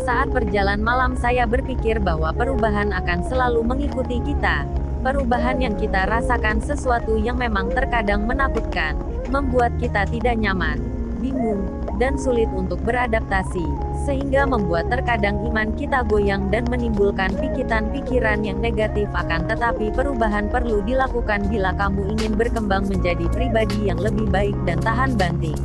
Saat berjalan malam saya berpikir bahwa perubahan akan selalu mengikuti kita. Perubahan yang kita rasakan sesuatu yang memang terkadang menakutkan, membuat kita tidak nyaman, bingung, dan sulit untuk beradaptasi, sehingga membuat terkadang iman kita goyang dan menimbulkan pikiran-pikiran yang negatif. Akan tetapi perubahan perlu dilakukan bila kamu ingin berkembang menjadi pribadi yang lebih baik dan tahan banting.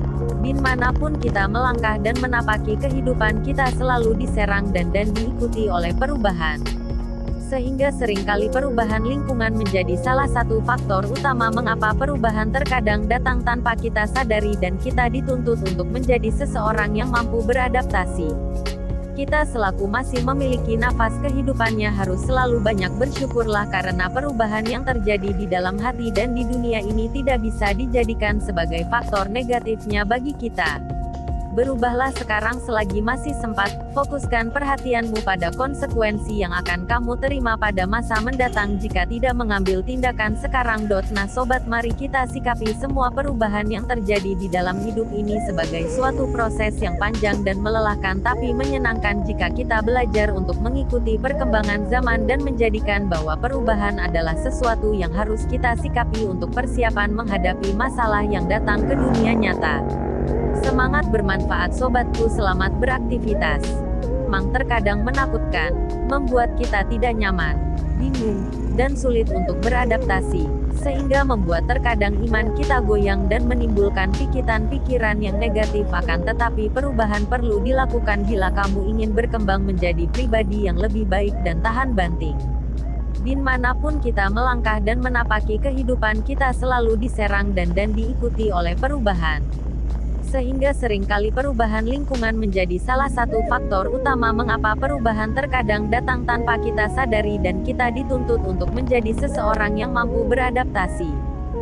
Di manapun kita melangkah dan menapaki kehidupan, kita selalu diserang dan diikuti oleh perubahan. Sehingga seringkali perubahan lingkungan menjadi salah satu faktor utama mengapa perubahan terkadang datang tanpa kita sadari dan kita dituntut untuk menjadi seseorang yang mampu beradaptasi. Kita selaku masih memiliki nafas kehidupannya harus selalu banyak bersyukurlah karena perubahan yang terjadi di dalam hati dan di dunia ini tidak bisa dijadikan sebagai faktor negatifnya bagi kita. Berubahlah sekarang selagi masih sempat, fokuskan perhatianmu pada konsekuensi yang akan kamu terima pada masa mendatang jika tidak mengambil tindakan sekarang. Nah sobat, mari kita sikapi semua perubahan yang terjadi di dalam hidup ini sebagai suatu proses yang panjang dan melelahkan tapi menyenangkan jika kita belajar untuk mengikuti perkembangan zaman dan menjadikan bahwa perubahan adalah sesuatu yang harus kita sikapi untuk persiapan menghadapi masalah yang datang ke dunia nyata. Semangat bermanfaat sobatku, selamat beraktivitas. Memang terkadang menakutkan, membuat kita tidak nyaman, bingung, dan sulit untuk beradaptasi, sehingga membuat terkadang iman kita goyang dan menimbulkan pikiran-pikiran yang negatif. Akan tetapi perubahan perlu dilakukan bila kamu ingin berkembang menjadi pribadi yang lebih baik dan tahan banting. Di manapun kita melangkah dan menapaki kehidupan, kita selalu diserang dan diikuti oleh perubahan. Sehingga seringkali perubahan lingkungan menjadi salah satu faktor utama mengapa perubahan terkadang datang tanpa kita sadari dan kita dituntut untuk menjadi seseorang yang mampu beradaptasi.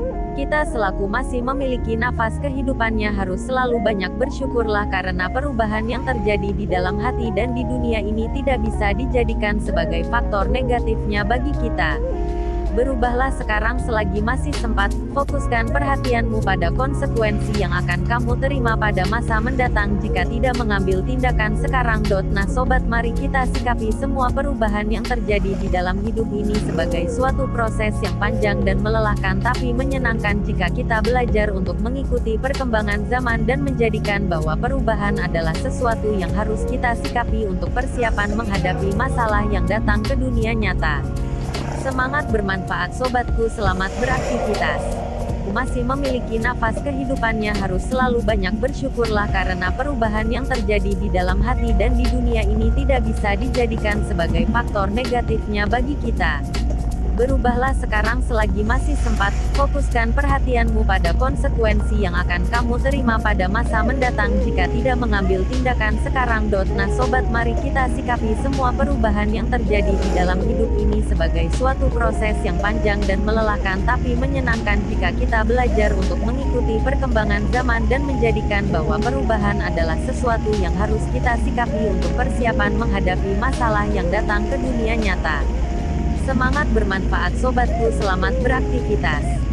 Kita selaku masih memiliki nafas kehidupannya harus selalu banyak bersyukurlah karena perubahan yang terjadi di dalam hati dan di dunia ini tidak bisa dijadikan sebagai faktor negatifnya bagi kita. Berubahlah sekarang selagi masih sempat, fokuskan perhatianmu pada konsekuensi yang akan kamu terima pada masa mendatang jika tidak mengambil tindakan sekarang. Nah sobat, mari kita sikapi semua perubahan yang terjadi di dalam hidup ini sebagai suatu proses yang panjang dan melelahkan tapi menyenangkan jika kita belajar untuk mengikuti perkembangan zaman dan menjadikan bahwa perubahan adalah sesuatu yang harus kita sikapi untuk persiapan menghadapi masalah yang datang ke dunia nyata. Semangat bermanfaat sobatku, selamat beraktivitas. Masih memiliki nafas kehidupannya harus selalu banyak bersyukurlah karena perubahan yang terjadi di dalam hati dan di dunia ini tidak bisa dijadikan sebagai faktor negatifnya bagi kita. Berubahlah sekarang selagi masih sempat, fokuskan perhatianmu pada konsekuensi yang akan kamu terima pada masa mendatang jika tidak mengambil tindakan sekarang. Nah sobat, mari kita sikapi semua perubahan yang terjadi di dalam hidup ini sebagai suatu proses yang panjang dan melelahkan tapi menyenangkan jika kita belajar untuk mengikuti perkembangan zaman dan menjadikan bahwa perubahan adalah sesuatu yang harus kita sikapi untuk persiapan menghadapi masalah yang datang ke dunia nyata. Semangat bermanfaat sobatku, selamat beraktivitas.